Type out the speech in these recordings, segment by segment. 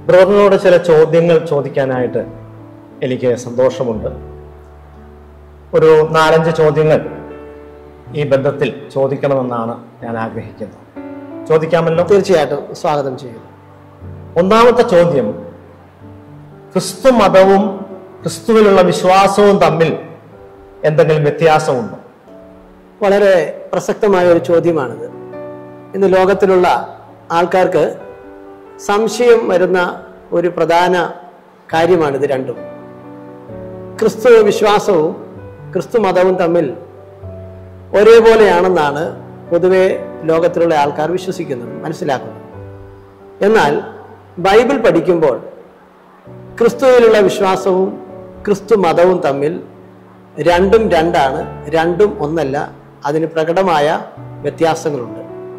ബ്രദറിനോട് ചില ചോദ്യങ്ങൾ ചോദിക്കാനായിട്ട് എനിക്ക് സന്തോഷമുണ്ട്. ഒരു 4-5 ചോദ്യങ്ങൾ ഈ ബന്ധത്തിൽ ചോദിക്കണമെന്നാണ് ഞാൻ ആഗ്രഹിക്കുന്നത്. ചോദിക്കാമല്ലോ? തീർച്ചയായിട്ടും സ്വാഗതം ചെയ്യുന്നു. ഒന്നാമത്തെ ചോദ്യം, ക്രിസ്തു മതവും ക്രിസ്തുവിലുള്ള വിശ്വാസവും തമ്മിൽ എന്തെങ്കിലും വ്യത്യാസമുണ്ടോ? വളരെ പ്രസക്തമായ ഒരു ചോദ്യമാണിത്. ഇന്ന് ലോകത്തിലുള്ള ആൾക്കാർക്ക് സംശയം വരുന്ന ഒരു പ്രധാന കാര്യമാണിത് രണ്ടും. ക്രിസ്തു വിശ്വാസവും ക്രിസ്തു മതവും തമ്മിൽ ഒരേപോലെയാണെന്നാണ് പൊതുവെ ലോകത്തിലുള്ള ആൾക്കാർ വിശ്വസിക്കുന്നത്, മനസ്സിലാക്കുന്നത്. എന്നാൽ ബൈബിൾ പഠിക്കുമ്പോൾ ക്രിസ്തുവിലുള്ള വിശ്വാസവും ക്രിസ്തു മതവും തമ്മിൽ രണ്ടും രണ്ടാണ്, രണ്ടും ഒന്നല്ല. അതിന് പ്രകടമായ വ്യത്യാസങ്ങളുണ്ട്.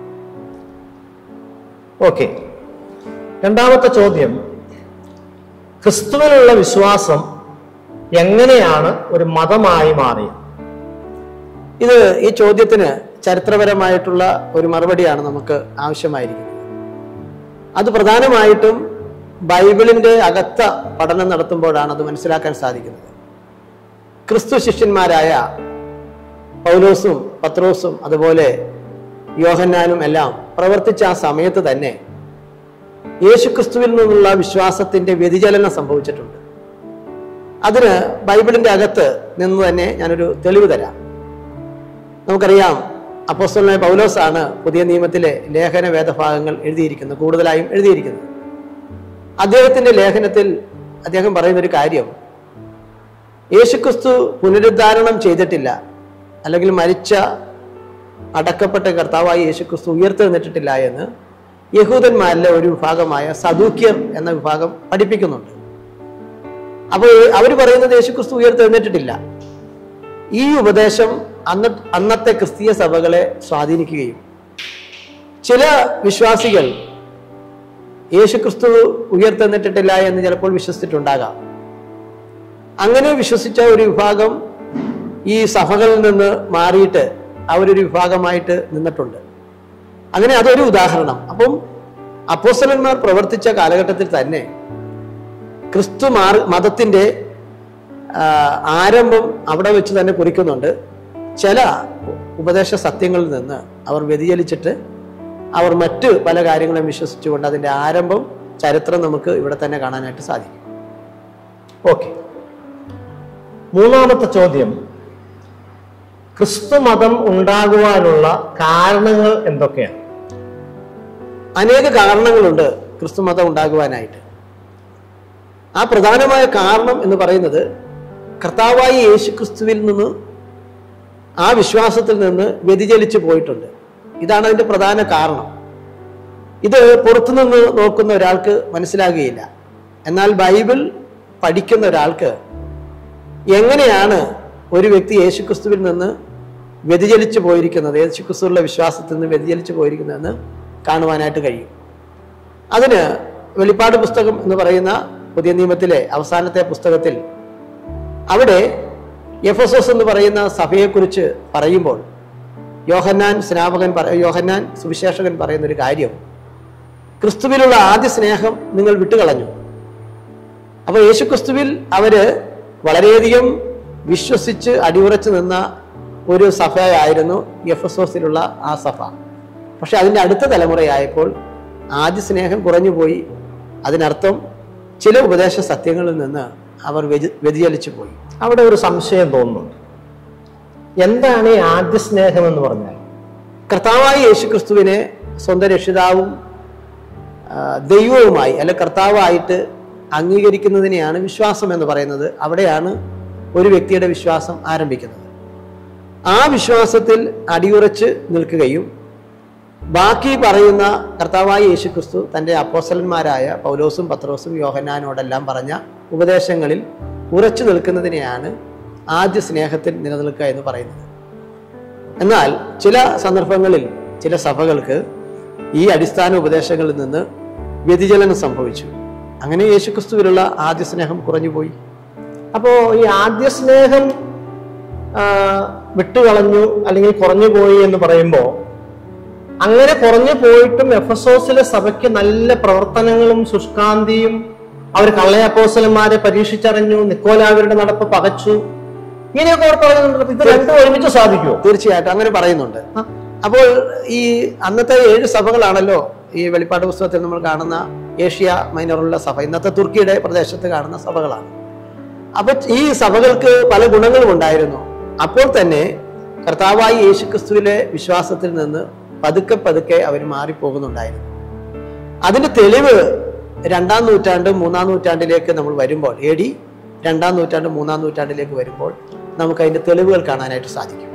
ഓക്കെ. രണ്ടാമത്തെ ചോദ്യം, ക്രിസ്തുവിലുള്ള വിശ്വാസം എങ്ങനെയാണ് ഒരു മതമായി മാറിയത്? ഈ ചോദ്യത്തിന് ചരിത്രപരമായിട്ടുള്ള ഒരു മറുപടിയാണ് നമുക്ക് ആവശ്യമായിരിക്കുന്നത്. അത് പ്രധാനമായിട്ടും ബൈബിളിന്റെ അകത്ത പഠനം നടത്തുമ്പോഴാണ് അത് മനസ്സിലാക്കാൻ സാധിക്കുന്നത്. ക്രിസ്തു ശിഷ്യന്മാരായ പൗലോസും പത്രോസും അതുപോലെ യോഹന്നാനും എല്ലാം പ്രവർത്തിച്ച ആ സമയത്ത് തന്നെ യേശുക്രിസ്തുവിൽ നിന്നുള്ള വിശ്വാസത്തിന്റെ വ്യതിചലനം സംഭവിച്ചിട്ടുണ്ട്. അതിന് ബൈബിളിന്റെ അകത്ത് നിന്ന് തന്നെ ഞാനൊരു തെളിവ് തരാം. നമുക്കറിയാം, അപ്പോസ്തലനായ പൗലോസാണ് പുതിയ നിയമത്തിലെ ലേഖന വേദഭാഗങ്ങൾ എഴുതിയിരിക്കുന്നത്, കൂടുതലായും എഴുതിയിരിക്കുന്നത്. അദ്ദേഹത്തിന്റെ ലേഖനത്തിൽ അദ്ദേഹം പറയുന്ന ഒരു കാര്യം, യേശുക്രിസ്തു പുനരുദ്ധാരണം ചെയ്തിട്ടില്ല, അല്ലെങ്കിൽ മരിച്ച അടക്കപ്പെട്ട കർത്താവായി യേശുക്രിസ്തു ഉയർത്തെഴുന്നേറ്റിട്ടില്ല എന്ന് യഹൂദന്മാരിലെ ഒരു വിഭാഗമായ സദൂക്യർ എന്ന വിഭാഗം പഠിപ്പിക്കുന്നുണ്ട്. അപ്പോൾ അവർ പറയുന്നത് യേശുക്രിസ്തു ഉയർത്തെഴുന്നേറ്റിട്ടില്ല. ഈ ഉപദേശം അന്നത്തെ ക്രിസ്തീയ സഭകളെ സ്വാധീനിക്കുകയും ചില വിശ്വാസികൾ യേശുക്രിസ്തു ഉയർത്തെഴുന്നേറ്റിട്ടില്ല എന്ന് ചിലപ്പോൾ വിശ്വസിച്ചിട്ടുണ്ടാകാം. അങ്ങനെ വിശ്വസിച്ച ഒരു വിഭാഗം ഈ സഭകളിൽ നിന്ന് മാറിയിട്ട് അവരൊരു വിഭാഗമായിട്ട് നിന്നിട്ടുണ്ട്. അങ്ങനെ അതൊരു ഉദാഹരണം. അപ്പം അപ്പോസ്തലന്മാർ പ്രവർത്തിച്ച കാലഘട്ടത്തിൽ തന്നെ ക്രിസ്തു മതത്തിന്റെ ആരംഭം അവിടെ വെച്ച് തന്നെ കുറിക്കുന്നുണ്ട്. ചില ഉപദേശ സത്യങ്ങളിൽ നിന്ന് അവർ വ്യതിചലിച്ചിട്ട് അവർ മറ്റ് പല കാര്യങ്ങളും വിശ്വസിച്ചുകൊണ്ട് അതിന്റെ ആരംഭം, ചരിത്രം നമുക്ക് ഇവിടെ തന്നെ കാണാനായിട്ട് സാധിക്കും. ഓക്കെ. മൂന്നാമത്തെ ചോദ്യം, ക്രിസ്തു മതം ഉണ്ടാകുവാനുള്ള കാരണങ്ങൾ എന്തൊക്കെയാണ്? അനേക കാരണങ്ങളുണ്ട് ക്രിസ്തു മതം ഉണ്ടാകുവാനായിട്ട്. ആ പ്രധാനമായ കാരണം എന്ന് പറയുന്നത് കർത്താവായ യേശു ക്രിസ്തുവിൽ നിന്ന്, ആ വിശ്വാസത്തിൽ നിന്ന് വ്യതിചലിച്ചു പോയിട്ടുണ്ട്. ഇതാണ് അതിന്റെ പ്രധാന കാരണം. ഇത് പുറത്തുനിന്ന് നോക്കുന്ന ഒരാൾക്ക് മനസ്സിലാകുകയില്ല. എന്നാൽ ബൈബിൾ പഠിക്കുന്ന ഒരാൾക്ക് എങ്ങനെയാണ് ഒരു വ്യക്തി യേശുക്രിസ്തുവിൽ നിന്ന് വ്യതിചലിച്ചു പോയിരിക്കുന്നത്, യേശുക്രിസ്തുവിലുള്ള വിശ്വാസത്തിൽ നിന്ന് വ്യതിചലിച്ചു പോയിരിക്കുന്നതെന്ന് കാണുവാനായിട്ട് കഴിയും. അതിന് വെളിപ്പാട് പുസ്തകം എന്ന് പറയുന്ന പുതിയ നിയമത്തിലെ അവസാനത്തെ പുസ്തകത്തിൽ അവിടെ എഫെസോസ് എന്ന് പറയുന്ന സഭയെക്കുറിച്ച് പറയുമ്പോൾ യോഹന്നാൻ സുവിശേഷകൻ പറയുന്ന ഒരു കാര്യം, ക്രിസ്തുവിലുള്ള ആദ്യ സ്നേഹം നിങ്ങൾ വിട്ടുകളഞ്ഞു. അപ്പൊ യേശുക്രിസ്തുവിൽ അവര് വളരെയധികം വിശ്വസിച്ച് അടിയുറച്ചു നിന്ന ഒരു സഭയായിരുന്നു എഫെസോസിലുള്ള ആ സഭ. പക്ഷെ അതിൻ്റെ അടുത്ത തലമുറയായപ്പോൾ ആദ്യ സ്നേഹം കുറഞ്ഞുപോയി. അതിനർത്ഥം ചില ഉപദേശ സത്യങ്ങളിൽ നിന്ന് അവർ വ്യതിചലിച്ചു പോയി. അവിടെ ഒരു സംശയം തോന്നുന്നുണ്ട്. എന്താണ് ഈ ആദ്യ സ്നേഹം എന്ന് പറഞ്ഞാൽ? കർത്താവായ യേശുക്രിസ്തുവിനെ സ്വന്തം രക്ഷിതാവും ദൈവവുമായി അല്ലെ കർത്താവായിട്ട് അംഗീകരിക്കുന്നതിനെയാണ് വിശ്വാസം എന്ന് പറയുന്നത്. അവിടെയാണ് ഒരു വ്യക്തിയുടെ വിശ്വാസം ആരംഭിക്കുന്നത്. ആ വിശ്വാസത്തിൽ അടിയുറച്ച് നിൽക്കുകയും ബാക്കി പറയുന്ന കർത്താവായ യേശുക്രിസ്തു തൻ്റെ അപ്പോസ്തലന്മാരായ പൗലോസും പത്രോസും യോഹന്നാനോടെല്ലാം പറഞ്ഞ ഉപദേശങ്ങളിൽ ഉറച്ചു നിൽക്കുന്നതിനെയാണ് ആദ്യ സ്നേഹത്തിൽ നിലനിൽക്കുക എന്ന് പറയുന്നത്. എന്നാൽ ചില സന്ദർഭങ്ങളിൽ ചില സഭകൾക്ക് ഈ അടിസ്ഥാന ഉപദേശങ്ങളിൽ നിന്ന് വ്യതിചലനം സംഭവിച്ചു. അങ്ങനെ യേശുക്രിസ്തുവിലുള്ള ആദ്യ സ്നേഹം കുറഞ്ഞുപോയി. അപ്പോൾ ഈ ആദ്യ സ്നേഹം വിട്ടുകളഞ്ഞു അല്ലെങ്കിൽ കുറഞ്ഞുപോയി എന്ന് പറയുമ്പോൾ അങ്ങനെ കുറഞ്ഞു പോയിട്ടും എഫെസോസിലെ സഭയ്ക്ക് നല്ല പ്രവർത്തനങ്ങളും ശുഷ്കാന്തിയും, അവർ കള്ളയപ്പോസ്തലന്മാരെ പരീക്ഷിച്ചറിഞ്ഞു, നിക്കോലാവരുടെ നടപ്പ് പകച്ചു, ഇങ്ങനെയൊക്കെ അവർ പറയുന്നുണ്ട്. ഇത് രണ്ടും ഒരുമിച്ച് സാധിക്കുമോ? തീർച്ചയായിട്ടും അങ്ങനെ പറയുന്നുണ്ട്. അപ്പോൾ ഈ അന്നത്തെ 7 സഭകളാണല്ലോ ഈ വെളിപ്പാട് പുസ്തകത്തിൽ നമ്മൾ കാണുന്ന ഏഷ്യ മൈനറുള്ള സഭ, ഇന്നത്തെ തുർക്കിയുടെ പ്രദേശത്ത് കാണുന്ന സഭകളാണ്. അപ്പൊ ഈ സഭകൾക്ക് പല ഗുണങ്ങളും ഉണ്ടായിരുന്നു. അപ്പോൾ തന്നെ കർത്താവായ യേശുക്രിസ്തുവിലെ വിശ്വാസത്തിൽ നിന്ന് പതുക്കെ പതുക്കെ അവർ മാറിപ്പോകുന്നുണ്ടായിരുന്നു. അതിന്റെ തെളിവ് 2-ാം നൂറ്റാണ്ട് 3-ാം നൂറ്റാണ്ടിലേക്ക് നമ്മൾ വരുമ്പോൾ, AD 2-ാം നൂറ്റാണ്ട് 3-ാം നൂറ്റാണ്ടിലേക്ക് വരുമ്പോൾ നമുക്ക് അതിന്റെ തെളിവുകൾ കാണാനായിട്ട് സാധിക്കും.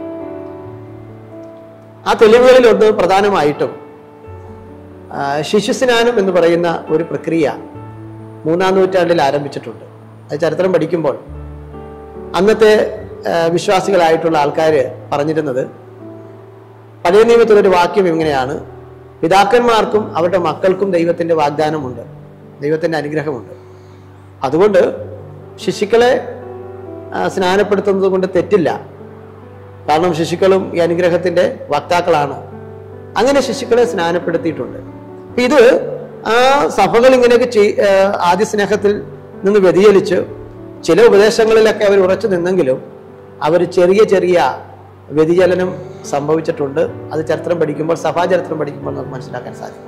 ആ തെളിവുകളിൽ ഒന്ന് പ്രധാനമായിട്ടും ശിശുസ്നാനം എന്ന് പറയുന്ന ഒരു പ്രക്രിയ 3-ാം നൂറ്റാണ്ടിൽ ആരംഭിച്ചിട്ടുണ്ട്. അത് ചരിത്രം പഠിക്കുമ്പോൾ അന്നത്തെ വിശ്വാസികളായിട്ടുള്ള ആൾക്കാർ പറഞ്ഞിരുന്നത്, പഴയ നിയമത്തിലൊരു വാക്യം ഇങ്ങനെയാണ്: പിതാക്കന്മാർക്കും അവരുടെ മക്കൾക്കും ദൈവത്തിന്റെ വാഗ്ദാനമുണ്ട്, ദൈവത്തിന്റെ അനുഗ്രഹമുണ്ട്. അതുകൊണ്ട് ശിശുക്കളെ സ്നാനപ്പെടുത്തുന്നത് കൊണ്ട് തെറ്റില്ല, കാരണം ശിശുക്കളും ഈ അനുഗ്രഹത്തിന്റെ വക്താക്കളാണ്. അങ്ങനെ ശിശുക്കളെ സ്നാനപ്പെടുത്തിയിട്ടുണ്ട്. ഇത് ആ സഭകൾ ഇങ്ങനെയൊക്കെ ആദ്യ സ്നേഹത്തിൽ നിന്ന് വ്യതിചലിച്ച് ചില ഉപദേശങ്ങളിലൊക്കെ അവർ ഉറച്ചു നിന്നെങ്കിലും അവർ ചെറിയ ചെറിയ വ്യതിചലനം സംഭവിച്ചിട്ടുണ്ട്. അത് ചരിത്രം പഠിക്കുമ്പോൾ, സഭാചരിത്രം പഠിക്കുമ്പോൾ നമുക്ക് മനസ്സിലാക്കാൻ സാധിക്കും.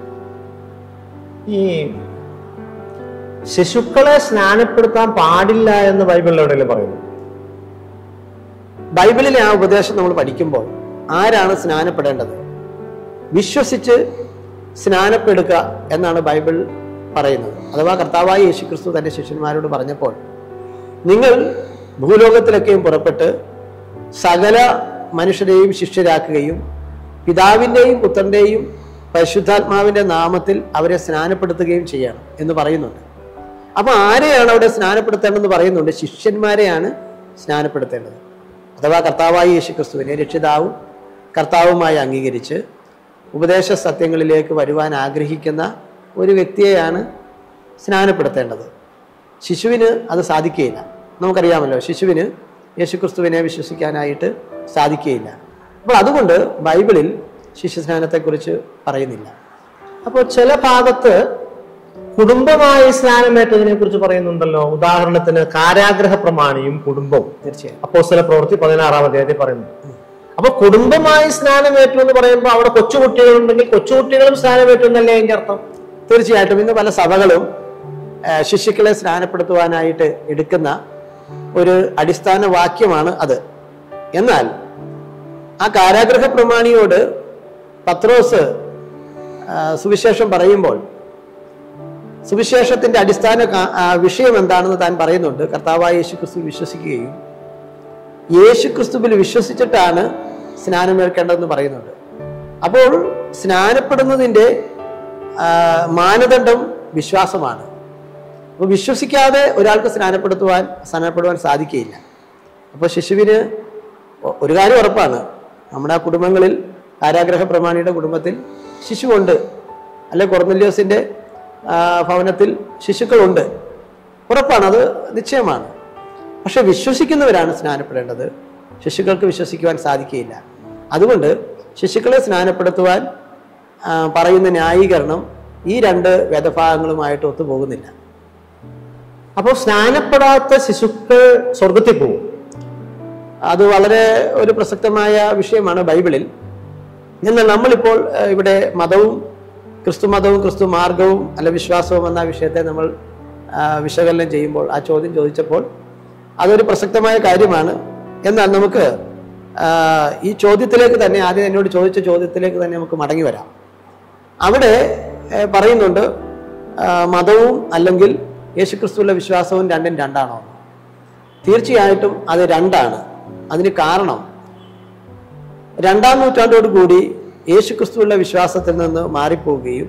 ഈ ശിശുക്കളെ സ്നാനപ്പെടുത്താൻ പാടില്ല എന്ന് ബൈബിളിൽ എവിടെയെങ്കിലും പറയുന്നു? ബൈബിളിലെ ആ ഉപദേശം നമ്മൾ പഠിക്കുമ്പോൾ ആരാണ് സ്നാനപ്പെടേണ്ടത്? വിശ്വസിച്ച് സ്നാനപ്പെടുക എന്നാണ് ബൈബിൾ പറയുന്നത്. അഥവാ കർത്താവായ യേശുക്രിസ്തു തന്റെ ശിഷ്യന്മാരോട് പറഞ്ഞപ്പോൾ, നിങ്ങൾ ഭൂലോകത്തിലൊക്കെയും പുറപ്പെട്ട് സകല മനുഷ്യരെയും ശിഷ്യരാക്കുകയും പിതാവിൻ്റെയും പുത്രന്റെയും പരിശുദ്ധാത്മാവിന്റെ നാമത്തിൽ അവരെ സ്നാനപ്പെടുത്തുകയും ചെയ്യണം എന്ന് പറയുന്നുണ്ട്. അപ്പൊ ആരെയാണ് അവിടെ സ്നാനപ്പെടുത്തേണ്ടതെന്ന് പറയുന്നുണ്ട്? ശിഷ്യന്മാരെയാണ് സ്നാനപ്പെടുത്തേണ്ടത്. അഥവാ കർത്താവായ യേശുക്രിസ്തുവിനെ രക്ഷിതാവും കർത്താവുമായി അംഗീകരിച്ച് ഉപദേശ സത്യങ്ങളിലേക്ക് വരുവാൻ ആഗ്രഹിക്കുന്ന ഒരു വ്യക്തിയെയാണ് സ്നാനപ്പെടുത്തേണ്ടത്. ശിശുവിന് അത് സാധിക്കുകയില്ല. നമുക്കറിയാമല്ലോ, ശിശുവിന് യേശുക്രിസ്തുവിനെ വിശ്വസിക്കാനായിട്ട് സാധിക്കുകയില്ല. അപ്പോൾ അതുകൊണ്ട് ബൈബിളിൽ ശിശുസ്നാനത്തെക്കുറിച്ച് പറയുന്നില്ല. അപ്പോൾ ചില ഭാഗത്ത് കുടുംബമായി സ്നാനമേറ്റതിനെ കുറിച്ച് പറയുന്നുണ്ടല്ലോ. ഉദാഹരണത്തിന് കാരാഗ്രഹ പ്രമാണിയും കുടുംബവും. തീർച്ചയായും അപ്പോസ്തല പ്രവൃത്തി 16-ാം അധ്യായത്തിൽ പറയുന്നു. അപ്പൊ കുടുംബമായി സ്നാനമേറ്റു എന്ന് പറയുമ്പോൾ അവിടെ കൊച്ചുകുട്ടികളുണ്ടെങ്കിൽ കൊച്ചുകുട്ടികളും സ്നാനമേറ്റു എന്നല്ലേ അതിന്റെ അർത്ഥം? തീർച്ചയായിട്ടും ഇന്ന് പല സഭകളും ശിശുക്കളെ സ്നാനപ്പെടുത്തുവാനായിട്ട് എടുക്കുന്ന ഒരു അടിസ്ഥാന വാക്യമാണ് അത്. എന്നാൽ ആ കാരാഗ്രഹ പ്രമാണിയോട് പത്രോസ് സുവിശേഷം പറയുമ്പോൾ സുവിശേഷത്തിന്റെ അടിസ്ഥാന വിഷയം എന്താണെന്ന് താൻ പറയുന്നുണ്ട്. കർത്താവായ യേശുക്രിസ്തു വിശ്വസിക്കുകയും യേശുക്രിസ്തുവിൽ വിശ്വസിച്ചിട്ടാണ് സ്നാനമേൽക്കേണ്ടതെന്ന് പറയുന്നുണ്ട്. അപ്പോൾ സ്നാനപ്പെടുന്നതിൻ്റെ മാനദണ്ഡം വിശ്വാസമാണ്. അപ്പോൾ വിശ്വസിക്കാതെ ഒരാൾക്ക് സ്നാനപ്പെടുവാൻ സാധിക്കുകയില്ല. അപ്പോൾ ശിശുവിന് ഒരു കാര്യം ഉറപ്പാണ്, നമ്മുടെ ആ കുടുംബങ്ങളിൽ കാരാഗ്രഹ പ്രമാണിയുടെ കുടുംബത്തിൽ ശിശുവുണ്ട്, അല്ലെ കൊർന്നല്യോസിന്റെ ഭവനത്തിൽ ശിശുക്കളുണ്ട്, ഉറപ്പാണ്, അത് നിശ്ചയമാണ്. പക്ഷെ വിശ്വസിക്കുന്നവരാണ് സ്നാനപ്പെടേണ്ടത്. ശിശുക്കൾക്ക് വിശ്വസിക്കുവാൻ സാധിക്കുകയില്ല. അതുകൊണ്ട് ശിശുക്കളെ സ്നാനപ്പെടുത്തുവാൻ പറയുന്ന ന്യായീകരണം ഈ 2 വേദഭാഗങ്ങളുമായിട്ട് ഒത്തുപോകുന്നില്ല. അപ്പോൾ സ്നാനപ്പെടാത്ത ശിശുക്കൾ സ്വർഗത്തിൽ പോകും. അത് വളരെ ഒരു പ്രസക്തമായ വിഷയമാണ് ബൈബിളിൽ. എന്നാൽ നമ്മളിപ്പോൾ ഇവിടെ മതവും ക്രിസ്തു മതവും ക്രിസ്തു മാർഗവും അല്ല വിശ്വാസവും എന്ന വിഷയത്തെ നമ്മൾ വിശകലനം ചെയ്യുമ്പോൾ ആ ചോദ്യം ചോദിച്ചപ്പോൾ അതൊരു പ്രസക്തമായ കാര്യമാണ്. എന്നാൽ നമുക്ക് ഈ ചോദ്യത്തിലേക്ക് തന്നെ, ആദ്യം എന്നോട് ചോദിച്ച ചോദ്യത്തിലേക്ക് തന്നെ നമുക്ക് മടങ്ങി വരാം. അവിടെ പറയുന്നുണ്ട് മതവും അല്ലെങ്കിൽ യേശുക്രിസ്തുവിലെ വിശ്വാസവും രണ്ടും രണ്ടാണോ? തീർച്ചയായിട്ടും അത് രണ്ടാണ്. അതിന് കാരണം 2-ാം നൂറ്റാണ്ടോടുകൂടി യേശുക്രിസ്തുവിലെ വിശ്വാസത്തിൽ നിന്ന് മാറിപ്പോവുകയും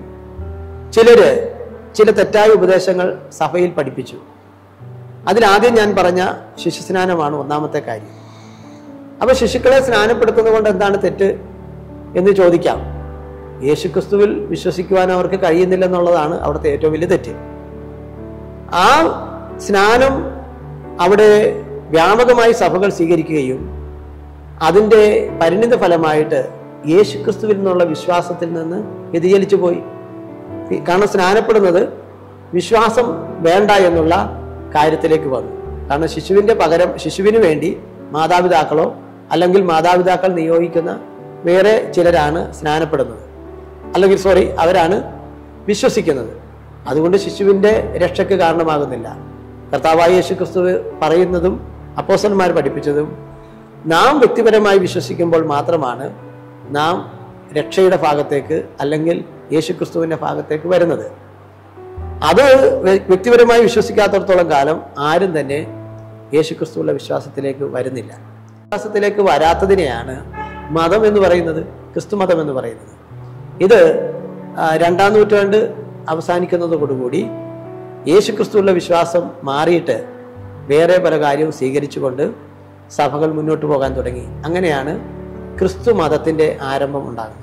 ചില തെറ്റായ ഉപദേശങ്ങൾ സഭയിൽ പഠിപ്പിച്ചു. അതിലാദ്യം ഞാൻ പറഞ്ഞ ശിശുസ്നാനമാണ് ഒന്നാമത്തെ കാര്യം. അപ്പൊ ശിശുക്കളെ സ്നാനപ്പെടുത്തുന്നത് കൊണ്ട് എന്താണ് തെറ്റ് എന്ന് ചോദിക്കാം. യേശുക്രിസ്തുവിൽ വിശ്വസിക്കുവാൻ അവർക്ക് കഴിയുന്നില്ലെന്നുള്ളതാണ് അവിടുത്തെ ഏറ്റവും വലിയ തെറ്റ്. ആ സ്നാനം അവിടെ വ്യാപകമായി സഭകൾ സ്വീകരിക്കുകയും അതിൻ്റെ പരിണിത ഫലമായിട്ട് യേശുക്രിസ്തുവിൽ നിന്നുള്ള വിശ്വാസത്തിൽ നിന്ന് വ്യതിചലിച്ചു പോയി. കാരണം സ്നാനപ്പെടുന്നത് വിശ്വാസം വേണ്ട എന്നുള്ള കാര്യത്തിലേക്ക് വന്നു. കാരണം ശിശുവിന് വേണ്ടി മാതാപിതാക്കളോ അല്ലെങ്കിൽ മാതാപിതാക്കൾ നിയോഗിക്കുന്ന വേറെ ചിലരാണ് സ്നാനപ്പെടുന്നത്, അല്ലെങ്കിൽ അവരാണ് വിശ്വസിക്കുന്നത്. അതുകൊണ്ട് ശിശുവിൻ്റെ രക്ഷയ്ക്ക് കാരണമാകുന്നില്ല. കർത്താവായ യേശുക്രിസ്തു പറയുന്നതും അപ്പോസ്തലന്മാർ പഠിപ്പിച്ചതും നാം വ്യക്തിപരമായി വിശ്വസിക്കുമ്പോൾ മാത്രമാണ് നാം രക്ഷയുടെ ഭാഗത്തേക്ക് അല്ലെങ്കിൽ യേശുക്രിസ്തുവിൻ്റെ ഭാഗത്തേക്ക് വരുന്നത്. അത് വ്യക്തിപരമായി വിശ്വസിക്കാത്തടത്തോളം കാലം ആരും തന്നെ യേശുക്രിസ്തുവിന്റെ വിശ്വാസത്തിലേക്ക് വരുന്നില്ല. വിശ്വാസത്തിലേക്ക് വരാത്തതിനെയാണ് മതം എന്ന് പറയുന്നത്, ക്രിസ്തു മതം എന്ന് പറയുന്നത്. ഇത് 2-ാം നൂറ്റാണ്ട് അവസാനിക്കുന്നതോടുകൂടി യേശുക്രിസ്തുവിന്റെ വിശ്വാസം മാറിയിട്ട് വേറെ പല കാര്യവും സ്വീകരിച്ചുകൊണ്ട് സഭകൾ മുന്നോട്ട് പോകാൻ തുടങ്ങി. അങ്ങനെയാണ് ക്രിസ്തു മതത്തിന്റെ ആരംഭം ഉണ്ടാകുന്നത്.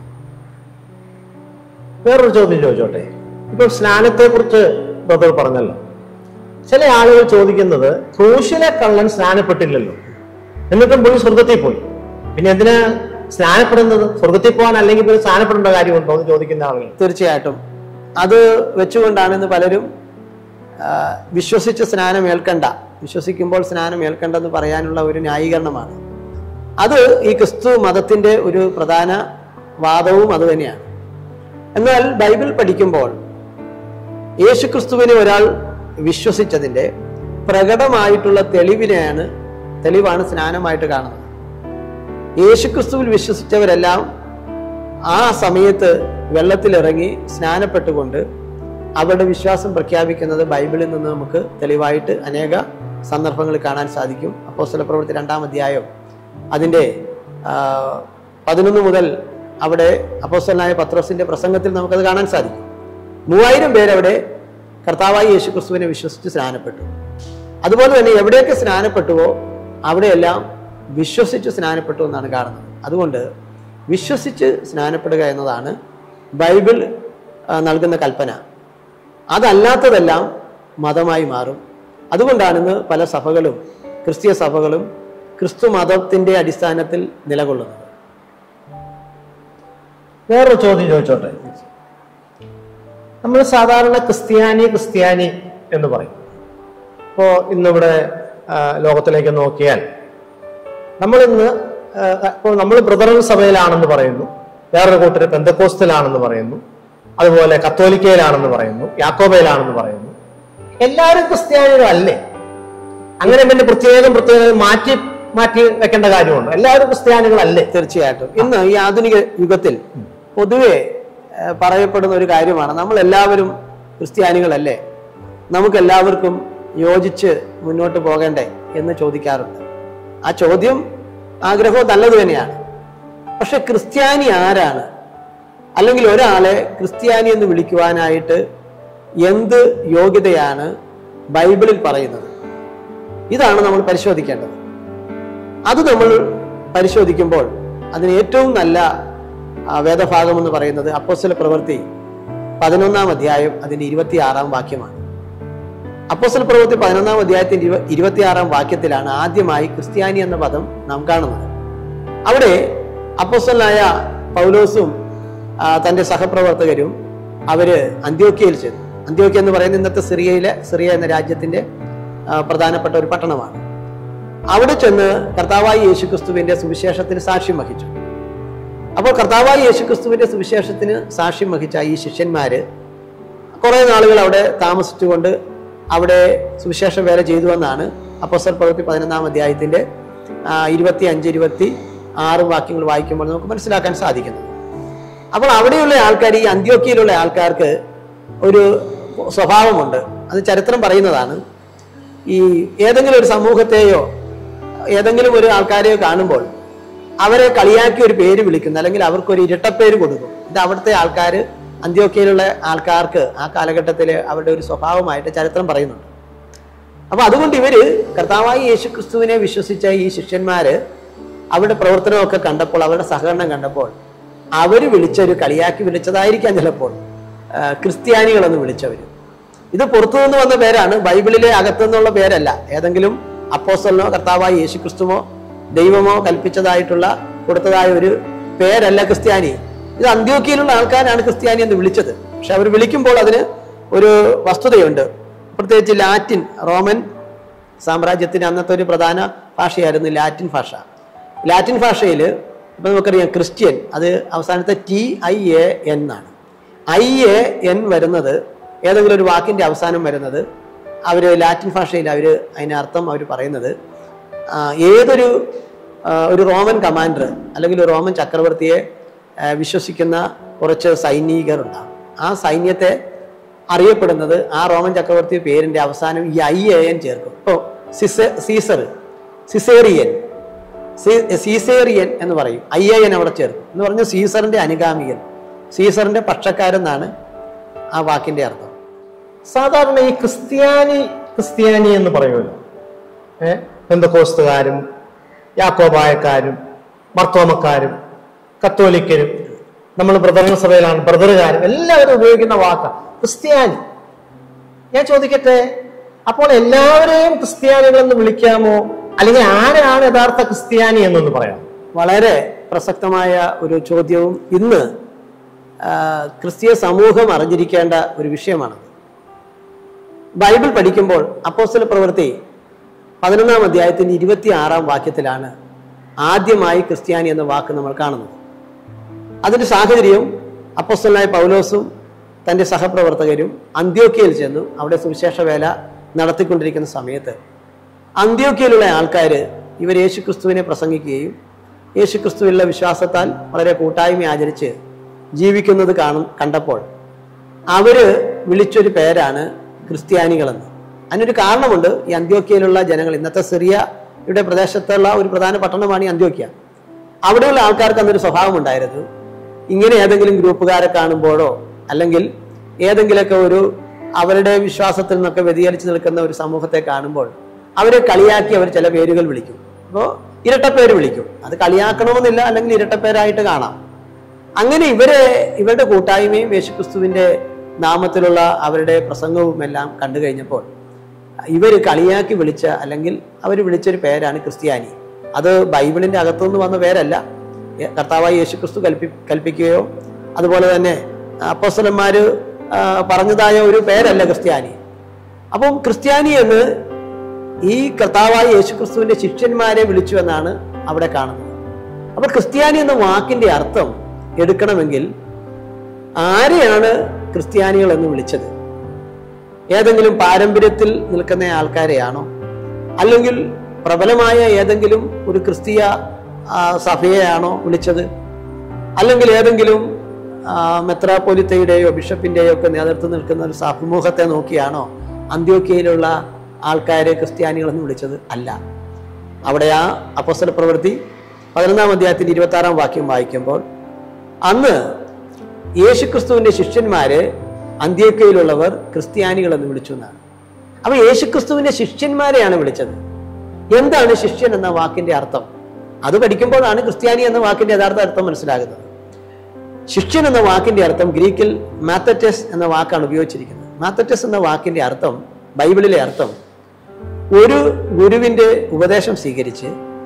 വേറൊരു ചോദ്യം ചോദിച്ചോട്ടെ. ഇപ്പോൾ സ്നാനത്തെ കുറിച്ച് ബ്രദർ പറഞ്ഞല്ലോ. ചില ആളുകൾ ചോദിക്കുന്നത്, ക്രൂശിലെ കള്ളൻ സ്നാനപ്പെട്ടില്ലല്ലോ, എന്നിട്ടും പോയി സ്വർഗത്തിൽ പോയി, പിന്നെ എന്തിനാ സ്നാനപ്പെടുന്നത്? സ്വർഗത്തിൽ പോകാൻ അല്ലെങ്കിൽ പോയി സ്നാനപ്പെടേണ്ട കാര്യമുണ്ടോ എന്ന് ചോദിക്കുന്ന ആളുകൾ. തീർച്ചയായിട്ടും അത് വെച്ചുകൊണ്ടാണ് ഇന്ന് പലരും വിശ്വസിച്ച് സ്നാനം ഏൽക്കണ്ട, വിശ്വസിക്കുമ്പോൾ സ്നാനം ഏൽക്കണ്ടെന്ന് പറയാനുള്ള ഒരു ന്യായീകരണമാണ്. അത് ഈ ക്രിസ്തു മതത്തിന്റെ ഒരു പ്രധാന വാദവും അത് തന്നെയാണ്. എന്നാൽ ബൈബിൾ പഠിക്കുമ്പോൾ യേശുക്രിസ്തുവിനെ ഒരാൾ വിശ്വസിച്ചതിന്റെ പ്രകടമായിട്ടുള്ള തെളിവാണ് സ്നാനമായിട്ട് കാണുന്നത്. യേശുക്രിസ്തുവിൽ വിശ്വസിച്ചവരെല്ലാം ആ സമയത്ത് വെള്ളത്തിലിറങ്ങി സ്നാനപ്പെട്ടുകൊണ്ട് അവരുടെ വിശ്വാസം പ്രഖ്യാപിക്കുന്നത് ബൈബിളിൽ നിന്ന് നമുക്ക് തെളിവായിട്ട് അനേക സന്ദർഭങ്ങളിൽ കാണാൻ സാധിക്കും. അപ്പോസ്തലപ്രവൃത്തി 2-ാം അധ്യായം അതിൻ്റെ 11 മുതൽ അവിടെ അപ്പോസ്തലനായ പത്രോസിന്റെ പ്രസംഗത്തിൽ നമുക്കത് കാണാൻ സാധിക്കും. 3000 പേരവിടെ കർത്താവായ യേശുക്രിസ്തുവിനെ വിശ്വസിച്ച് സ്നാനപ്പെട്ടു. അതുപോലെ തന്നെ എവിടെയൊക്കെ സ്നാനപ്പെട്ടുവോ അവിടെയെല്ലാം വിശ്വസിച്ച് സ്നാനപ്പെട്ടു എന്നാണ് കാണുന്നത്. അതുകൊണ്ട് വിശ്വസിച്ച് സ്നാനപ്പെടുക എന്നതാണ് ബൈബിൾ നൽകുന്ന കൽപ്പന. അതല്ലാത്തതെല്ലാം മതമായി മാറും. അതുകൊണ്ടാണ് ഇന്ന് പല സഭകളും ക്രിസ്തീയ സഭകളും ക്രിസ്തു മതത്തിന്റെ അടിസ്ഥാനത്തിൽ നിലകൊള്ളുന്നത്. വേറൊരു ചോദ്യം ചോദിച്ചോട്ടെ. നമ്മൾ സാധാരണ ക്രിസ്ത്യാനി എന്ന് പറയും. ഇപ്പോൾ ഇന്നിവിടെ ലോകത്തിലേക്ക് നോക്കിയാൽ ഇപ്പോൾ നമ്മൾ ബ്രദറൻ സഭയിലാണെന്ന് പറയുന്നു, വേറൊരു കൂട്ടർ പെന്തക്കോസ്തലാണെന്ന് പറയുന്നു, അതുപോലെ കത്തോലിക്കയിലാണെന്ന് പറയുന്നു, യാക്കോബയിലാണെന്ന് പറയുന്നു. എല്ലാവരും ക്രിസ്ത്യാനികളല്ലേ? അങ്ങനെ പിന്നെ പ്രത്യേകം മാറ്റി വെക്കേണ്ട കാര്യമുണ്ട്? എല്ലാവരും ക്രിസ്ത്യാനികളല്ലേ? തീർച്ചയായിട്ടും. ഇന്ന് ഈ ആധുനിക യുഗത്തിൽ പൊതുവെ പറയപ്പെടുന്ന ഒരു കാര്യമാണ്, നമ്മൾ എല്ലാവരും ക്രിസ്ത്യാനികളല്ലേ, നമുക്കെല്ലാവർക്കും യോജിച്ച് മുന്നോട്ട് പോകണ്ടേ എന്ന് ചോദിക്കാറുണ്ട്. ആ ചോദ്യം ആഗ്രഹവും നല്ലത് തന്നെയാണ്. പക്ഷെ ക്രിസ്ത്യാനി ആരാണ്, അല്ലെങ്കിൽ ഒരാളെ ക്രിസ്ത്യാനി എന്ന് വിളിക്കുവാനായിട്ട് എന്ത് യോഗ്യതയാണ് ബൈബിളിൽ പറയുന്നത്? ഇതാണ് നമ്മൾ പരിശോധിക്കേണ്ടത്. അത് നമ്മൾ പരിശോധിക്കുമ്പോൾ അതിന് ഏറ്റവും നല്ല വേദഭാഗം എന്ന് പറയുന്നത് അപ്പോസ്തലപ്രവൃത്തി 11-ാം അധ്യായം അതിന്റെ 26-ാം വാക്യമാണ്. അപ്പോസ്തലപ്രവൃത്തി 11-ാം അധ്യായത്തിന്റെ 26-ാം വാക്യത്തിലാണ് ആദ്യമായി ക്രിസ്ത്യാനി എന്ന പദം നാം കാണുന്നത്. അവിടെ അപ്പോസ്തലനായ പൗലോസും തന്റെ സഹപ്രവർത്തകരും അവര് അന്ത്യോക്യയിൽ ചെന്നു. അന്ത്യോക്യ എന്ന് പറയുന്നത് ഇന്നത്തെ സിറിയ എന്ന രാജ്യത്തിന്റെ പ്രധാനപ്പെട്ട ഒരു പട്ടണമാണ്. അവിടെ ചെന്ന് കർത്താവായ യേശുക്രിസ്തുവിന്റെ സുവിശേഷത്തിന് സാക്ഷ്യം വഹിച്ചു. അപ്പോൾ കർത്താവായ യേശുക്രിസ്തുവിന്റെ സുവിശേഷത്തിന് സാക്ഷ്യം വഹിച്ച ഈ ശിഷ്യന്മാര് കുറെ നാളുകൾ അവിടെ താമസിച്ചുകൊണ്ട് അവിടെ സുവിശേഷ വേല ചെയ്തുവെന്നാണ് അപ്പോസ്തലപ്രവൃത്തി 11-ാം അധ്യായത്തിന്റെ 25-26 വാക്യങ്ങൾ വായിക്കുമ്പോൾ നമുക്ക് മനസ്സിലാക്കാൻ സാധിക്കുന്നത്. അപ്പോൾ അവിടെയുള്ള ആൾക്കാർ, ഈ അന്ത്യോക്യയിലുള്ള ആൾക്കാർക്ക് ഒരു സ്വഭാവമുണ്ട്. അത് ചരിത്രം പറയുന്നതാണ്. ഈ ഏതെങ്കിലും ഒരു സമൂഹത്തെയോ ഏതെങ്കിലും ഒരു ആൾക്കാരെയോ കാണുമ്പോൾ അവരെ കളിയാക്കി ഒരു പേര് വിളിക്കുന്നു, അല്ലെങ്കിൽ അവർക്കൊരു ഇരട്ടപ്പേര് കൊടുക്കും. ഇത് അവിടുത്തെ ആൾക്കാർ, അന്ത്യോക്യയിലുള്ള ആൾക്കാർക്ക് ആ കാലഘട്ടത്തിൽ അവരുടെ ഒരു സ്വഭാവമായിട്ട് ചരിത്രം പറയുന്നുണ്ട്. അപ്പൊ അതുകൊണ്ട് ഇവര് കർത്താവായ യേശുക്രിസ്തുവിനെ വിശ്വസിച്ച ഈ ശിഷ്യന്മാര് അവരുടെ പ്രവർത്തനമൊക്കെ കണ്ടപ്പോൾ, അവരുടെ സഹകരണം കണ്ടപ്പോൾ അവര് വിളിച്ചൊരു കളിയാക്കി വിളിച്ചതായിരിക്കാം ചിലപ്പോൾ ക്രിസ്ത്യാനികളെന്ന് വിളിച്ചവര്. ഇത് പുറത്തുനിന്ന് വന്ന പേരാണ്, ബൈബിളിലെ അകത്തുനിന്നുള്ള പേരല്ല. ഏതെങ്കിലും അപ്പോസ്തലനോ കർത്താവായ യേശുക്രിസ്തുവോ ദൈവമോ കൽപ്പിച്ചതായിട്ടുള്ള കൊടുത്തതായ ഒരു പേരല്ല ക്രിസ്ത്യാനി. ഇത് അന്ത്യോക്യയിലുള്ള ആൾക്കാരാണ് ക്രിസ്ത്യാനി എന്ന് വിളിച്ചത്. പക്ഷെ അവർ വിളിക്കുമ്പോൾ അതിന് ഒരു വസ്തുതയുണ്ട്. പ്രത്യേകിച്ച് ലാറ്റിൻ, റോമൻ സാമ്രാജ്യത്തിന് അന്നത്തെ ഒരു പ്രധാന ഭാഷയായിരുന്നു ലാറ്റിൻ ഭാഷ. ലാറ്റിൻ ഭാഷയിൽ ഇപ്പം നമുക്കറിയാം ക്രിസ്ത്യൻ, അത് അവസാനത്തെ TIAN എന്നാണ്. IAN വരുന്നത് ഏതെങ്കിലും ഒരു വാക്കിൻ്റെ അവസാനം വരുന്നത് അവർ ലാറ്റിൻ ഭാഷയിൽ അതിനർത്ഥം അവർ പറയുന്നത് ഏതൊരു ഒരു റോമൻ കമാൻഡർ അല്ലെങ്കിൽ ഒരു റോമൻ ചക്രവർത്തിയെ വിശ്വസിക്കുന്ന കുറച്ച് സൈനികരുണ്ടാകും. ആ സൈന്യത്തെ അറിയപ്പെടുന്നത് ആ റോമൻ ചക്രവർത്തി പേരിൻ്റെ അവസാനം ഈ IAN ചേർക്കും. ഇപ്പോൾ സീസേറിയൻ എന്ന് പറയും, IAN അവിടെ ചേർക്കും എന്ന് പറഞ്ഞാൽ സീസറിന്റെ അനുഗാമികൻ, സീസറിന്റെ പക്ഷക്കാരെന്നാണ് ആ വാക്കിന്റെ അർത്ഥം. സാധാരണ ഈ ക്രിസ്ത്യാനി എന്ന് പറയുമല്ലോ, പെന്തക്കോസ്തുകാരും യാക്കോബായക്കാരും മർത്തോമക്കാരും കത്തോലിക്കരും, നമ്മൾ ബ്രദറിൻ സഭയിലാണ് ബ്രദറുകാരും, എല്ലാവരും ഉപയോഗിക്കുന്ന വാക്കാണ് ക്രിസ്ത്യാനി. ഞാൻ ചോദിക്കട്ടെ, അപ്പോൾ എല്ലാവരെയും ക്രിസ്ത്യാനികളെന്ന് വിളിക്കാമോ, അല്ലെങ്കിൽ ആരാണ് യഥാർത്ഥ ക്രിസ്ത്യാനി എന്നൊന്ന് പറയാം? വളരെ പ്രസക്തമായ ഒരു ചോദ്യവും ഇന്ന് ക്രിസ്തീയ സമൂഹം അറിഞ്ഞിരിക്കേണ്ട ഒരു വിഷയമാണത്. ബൈബിൾ പഠിക്കുമ്പോൾ അപ്പോസ്തല പ്രവൃത്തി 11-ാം അധ്യായത്തിന്റെ 26-ാം വാക്യത്തിലാണ് ആദ്യമായി ക്രിസ്ത്യാനി എന്ന വാക്ക് നമ്മൾ കാണുന്നത്. അതിന്റെ സാഹചര്യം അപ്പോസ്തലനായ പൗലോസും തൻ്റെ സഹപ്രവർത്തകരും അന്ത്യോക്യയിൽ ചെന്നു അവിടെ സുവിശേഷ വേല നടത്തിക്കൊണ്ടിരിക്കുന്ന സമയത്ത് അന്ത്യോക്യയിലുള്ള ആൾക്കാർ ഇവർ യേശുക്രിസ്തുവിനെ പ്രസംഗിക്കുകയും യേശുക്രിസ്തുവിലുള്ള വിശ്വാസത്താൽ വളരെ കൂട്ടായ്മ ആചരിച്ച് ജീവിക്കുന്നത് കണ്ടപ്പോൾ അവര് വിളിച്ചൊരു പേരാണ് ക്രിസ്ത്യാനികളെന്ന്. അതിനൊരു കാരണമുണ്ട്. ഈ അന്ത്യോക്യയിലുള്ള ജനങ്ങൾ, ഇന്നത്തെ സിറിയയുടെ പ്രദേശത്തുള്ള ഒരു പ്രധാന പട്ടണമാണ് ഈ അന്ത്യോക്യ. അവിടെയുള്ള ആൾക്കാർക്ക് അന്നൊരു സ്വഭാവം ഉണ്ടായിരുന്നു. ഇങ്ങനെ ഏതെങ്കിലും ഗ്രൂപ്പുകാരെ കാണുമ്പോഴോ അല്ലെങ്കിൽ ഏതെങ്കിലുമൊക്കെ ഒരു അവരുടെ വിശ്വാസത്തിൽ നിന്നൊക്കെ വ്യതിചലിച്ച് നിൽക്കുന്ന ഒരു സമൂഹത്തെ കാണുമ്പോൾ അവരെ കളിയാക്കി അവർ ചില പേരുകൾ വിളിക്കും. അപ്പോൾ ഇരട്ടപ്പേര് വിളിക്കും. അത് കളിയാക്കണമെന്നില്ല, അല്ലെങ്കിൽ ഇരട്ടപ്പേരായിട്ട് കാണാം. അങ്ങനെ ഇവരുടെ കൂട്ടായ്മയും യേശുക്രിസ്തുവിന്റെ നാമത്തിലുള്ള അവരുടെ പ്രസംഗവും എല്ലാം കണ്ടു കഴിഞ്ഞപ്പോൾ ഇവർ കളിയാക്കി വിളിച്ച അല്ലെങ്കിൽ അവർ വിളിച്ചൊരു പേരാണ് ക്രിസ്ത്യാനി. അത് ബൈബിളിന്റെ അകത്തുനിന്ന് വന്ന പേരല്ല, കർത്താവായ യേശുക്രിസ്തു കൽപ്പിക്കുകയോ അതുപോലെ തന്നെ അപ്പോസ്തലന്മാര് പറഞ്ഞതായ ഒരു പേരല്ല ക്രിസ്ത്യാനി. അപ്പം ക്രിസ്ത്യാനി എന്ന് ഈ കർത്താവായ യേശുക്രിസ്തുവിന്റെ ശിഷ്യന്മാരെ വിളിച്ചു എന്നാണ് അവിടെ കാണുന്നത്. അപ്പൊ ക്രിസ്ത്യാനി എന്ന വാക്കിന്റെ അർത്ഥം എടുക്കണമെങ്കിൽ ആരെയാണ് ക്രിസ്ത്യാനികൾ എന്ന് വിളിച്ചത്? ഏതെങ്കിലും പാരമ്പര്യത്തിൽ നിൽക്കുന്ന ആൾക്കാരെയാണോ, അല്ലെങ്കിൽ പ്രബലമായ ഏതെങ്കിലും ഒരു ക്രിസ്തീയ സഭയെയാണോ വിളിച്ചത്, അല്ലെങ്കിൽ ഏതെങ്കിലും മെത്രാപ്പൊലിത്തയുടെയോ ബിഷപ്പിന്റെയോ ഒക്കെ നേതൃത്വം നിൽക്കുന്ന ഒരു സമൂഹത്തെ നോക്കിയാണോ അന്ത്യോക്യയിലുള്ള ആൾക്കാരെ ക്രിസ്ത്യാനികൾ എന്ന് വിളിച്ചത്? അല്ല. അവിടെ ആ അപ്പോസ്തല പ്രവൃത്തി 11-ാം അധ്യായത്തിന്റെ 26-ാം വാക്യം വായിക്കുമ്പോൾ അന്ന് യേശുക്രിസ്തുവിന്റെ ശിഷ്യന്മാരെ അന്ത്യോക്യയിലുള്ളവർ ക്രിസ്ത്യാനികൾ എന്ന് വിളിച്ചു എന്നാണ്. അപ്പൊ യേശുക്രിസ്തുവിന്റെ ശിഷ്യന്മാരെയാണ് വിളിച്ചത്. എന്താണ് ശിഷ്യൻ എന്ന വാക്കിന്റെ അർത്ഥം? അത് പഠിക്കുമ്പോഴാണ് ക്രിസ്ത്യാനി എന്ന വാക്കിന്റെ യഥാർത്ഥ അർത്ഥം മനസ്സിലാകുന്നത്. ശിഷ്യൻ എന്ന വാക്കിന്റെ അർത്ഥം ഗ്രീക്കിൽ മാത്തറ്റസ് എന്ന വാക്കാണ് ഉപയോഗിച്ചിരിക്കുന്നത്. മാത്തറ്റസ് എന്ന വാക്കിന്റെ അർത്ഥം, ബൈബിളിലെ അർത്ഥം, ഒരു ഗുരുവിന്റെ ഉപദേശം സ്വീകരിച്ച്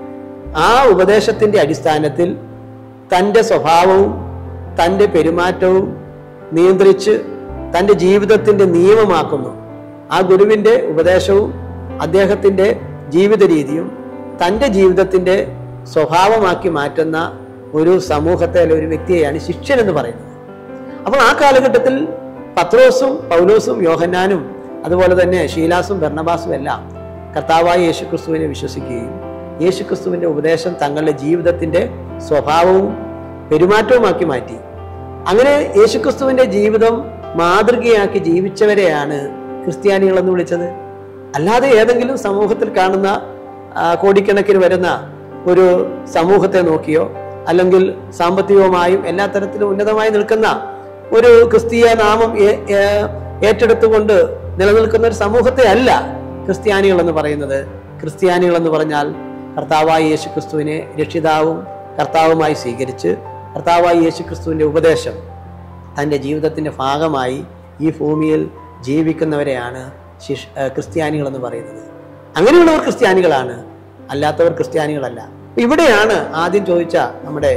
ആ ഉപദേശത്തിന്റെ അടിസ്ഥാനത്തിൽ തൻ്റെ സ്വഭാവവും തൻ്റെ പെരുമാറ്റവും നിയന്ത്രിച്ച് തൻ്റെ ജീവിതത്തിന്റെ നിയമമാക്കുന്നു. ആ ഗുരുവിന്റെ ഉപദേശവും അദ്ദേഹത്തിന്റെ ജീവിത രീതിയും തൻ്റെ ജീവിതത്തിന്റെ സ്വഭാവമാക്കി മാറ്റുന്ന ഒരു സമൂഹത്തെ അല്ലെ ഒരു വ്യക്തിയെയാണ് ശിഷ്യൻ എന്ന് പറയുന്നത്. അപ്പോൾ ആ കാലഘട്ടത്തിൽ പത്രോസും പൗലോസും യോഹന്നാനും അതുപോലെ തന്നെ ശീലാസും ബർണബാസും എല്ലാം കർത്താവായ യേശുക്രിസ്തുവിനെ വിശ്വസിക്കുകയും യേശുക്രിസ്തുവിന്റെ ഉപദേശം തങ്ങളുടെ ജീവിതത്തിന്റെ സ്വഭാവവും പെരുമാറ്റവുമാക്കി മാറ്റി. അങ്ങനെ യേശുക്രിസ്തുവിന്റെ ജീവിതം മാതൃകയാക്കി ജീവിച്ചവരെയാണ് ക്രിസ്ത്യാനികൾ എന്ന് വിളിച്ചത്. അല്ലാതെ ഏതെങ്കിലും സമൂഹത്തിൽ കാണുന്ന കോടിക്കണക്കിന് വരുന്ന ഒരു സമൂഹത്തെ നോക്കിയോ അല്ലെങ്കിൽ സാമ്പത്തികവുമായും എല്ലാ തരത്തിലും ഉന്നതമായി നിൽക്കുന്ന ഒരു ക്രിസ്തീയ നാമം ഏറ്റെടുത്തുകൊണ്ട് നിലനിൽക്കുന്ന ഒരു സമൂഹത്തെ അല്ല ക്രിസ്ത്യാനികൾ എന്ന് പറയുന്നത്. ക്രിസ്ത്യാനികൾ എന്ന് പറഞ്ഞാൽ കർത്താവായ യേശുക്രിസ്തുവിനെ രക്ഷിതാവും കർത്താവുമായി സ്വീകരിച്ച് കർത്താവായ യേശുക്രിസ്തുവിന്റെ ഉപദേശം തൻ്റെ ജീവിതത്തിന്റെ ഭാഗമായി ഈ ഭൂമിയിൽ ജീവിക്കുന്നവരെയാണ് ക്രിസ്ത്യാനികൾ എന്ന് പറയുന്നത്. അങ്ങനെയുള്ളവർ ക്രിസ്ത്യാനികളാണ്, അല്ലാത്തവർ ക്രിസ്ത്യാനികളല്ല. ഇവിടെയാണ് ആദ്യം ചോദിച്ച നമ്മുടെ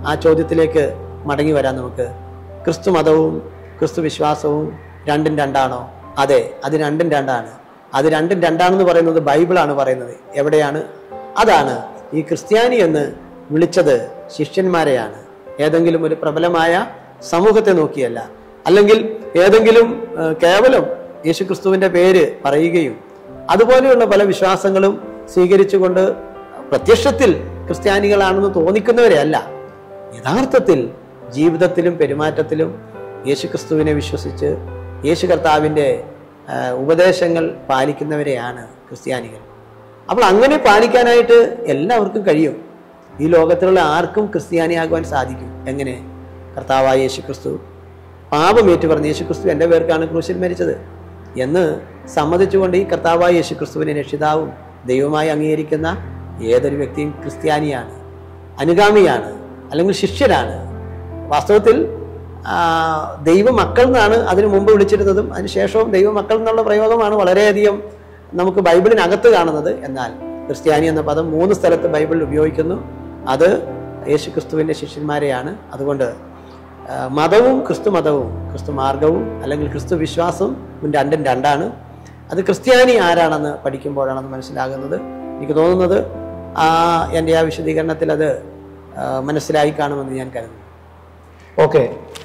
ആ ചോദ്യത്തിലേക്ക് മടങ്ങി വരാൻ നമുക്ക്. ക്രിസ്തു മതവും ക്രിസ്തു വിശ്വാസവും രണ്ടും രണ്ടാണോ? അതെ, അത് രണ്ടും രണ്ടാണ്. അത് രണ്ടും രണ്ടാണെന്ന് പറയുന്നത് ബൈബിളാണ് പറയുന്നത്. എവിടെയാണ്? അതാണ് ഈ ക്രിസ്ത്യാനി എന്ന് വിളിച്ചത് ശിഷ്യന്മാരെയാണ്. ഏതെങ്കിലും ഒരു പ്രബലമായ സമൂഹത്തെ നോക്കിയല്ല, അല്ലെങ്കിൽ ഏതെങ്കിലും കേവലം യേശുക്രിസ്തുവിന്റെ പേര് പറയുകയും അതുപോലെയുള്ള പല വിശ്വാസങ്ങളും സ്വീകരിച്ചുകൊണ്ട് പ്രത്യക്ഷത്തിൽ ക്രിസ്ത്യാനികളാണെന്ന് തോന്നിക്കുന്നവരെ അല്ല, യഥാർത്ഥത്തിൽ ജീവിതത്തിലും പെരുമാറ്റത്തിലും യേശുക്രിസ്തുവിനെ വിശ്വസിച്ച് യേശു കർത്താവിൻ്റെ ഉപദേശങ്ങൾ പാലിക്കുന്നവരെയാണ് ക്രിസ്ത്യാനികൾ. അപ്പോൾ അങ്ങനെ പാലിക്കാനായിട്ട് എല്ലാവർക്കും കഴിയും. ഈ ലോകത്തിലുള്ള ആർക്കും ക്രിസ്ത്യാനിയാകുവാൻ സാധിക്കും. എങ്ങനെ? കർത്താവായ യേശുക്രിസ്തു പാപമേറ്റു പറഞ്ഞ് യേശുക്രിസ്തു എൻ്റെ പേർക്കാണ് ക്രൂശിൽ മരിച്ചത് എന്ന് സമ്മതിച്ചുകൊണ്ട് ഈ കർത്താവായ യേശുക്രിസ്തുവിനെ രക്ഷിതാവും ദൈവമായി അംഗീകരിക്കുന്ന ഏതൊരു വ്യക്തിയും ക്രിസ്ത്യാനിയാണ്, അനുഗാമിയാണ്, അല്ലെങ്കിൽ ശിഷ്യനാണ്. വാസ്തവത്തിൽ ദൈവമക്കൾ എന്നാണ് അതിനു മുമ്പ് വിളിച്ചിരുന്നതും അതിനുശേഷവും ദൈവമക്കൾ എന്നുള്ള പ്രയോഗമാണ് വളരെയധികം നമുക്ക് ബൈബിളിനകത്ത് കാണുന്നത്. എന്നാൽ ക്രിസ്ത്യാനി എന്ന പദം 3 സ്ഥലത്ത് ബൈബിളിൽ ഉപയോഗിക്കുന്നു. അത് യേശുക്രിസ്തുവിൻ്റെ ശിഷ്യന്മാരെയാണ്. അതുകൊണ്ട് മതവും ക്രിസ്തു മതവും ക്രിസ്തു മാർഗവും അല്ലെങ്കിൽ ക്രിസ്തു വിശ്വാസവും രണ്ടും രണ്ടാണ്. അത് ക്രിസ്ത്യാനി ആരാണെന്ന് പഠിക്കുമ്പോഴാണെന്ന് മനസ്സിലാകുന്നത്. എനിക്ക് തോന്നുന്നത് എൻ്റെ ആ വിശദീകരണത്തിൽ അത് മനസ്സിലായി കാണുമെന്ന് ഞാൻ കരുതുന്നു. ഓക്കെ.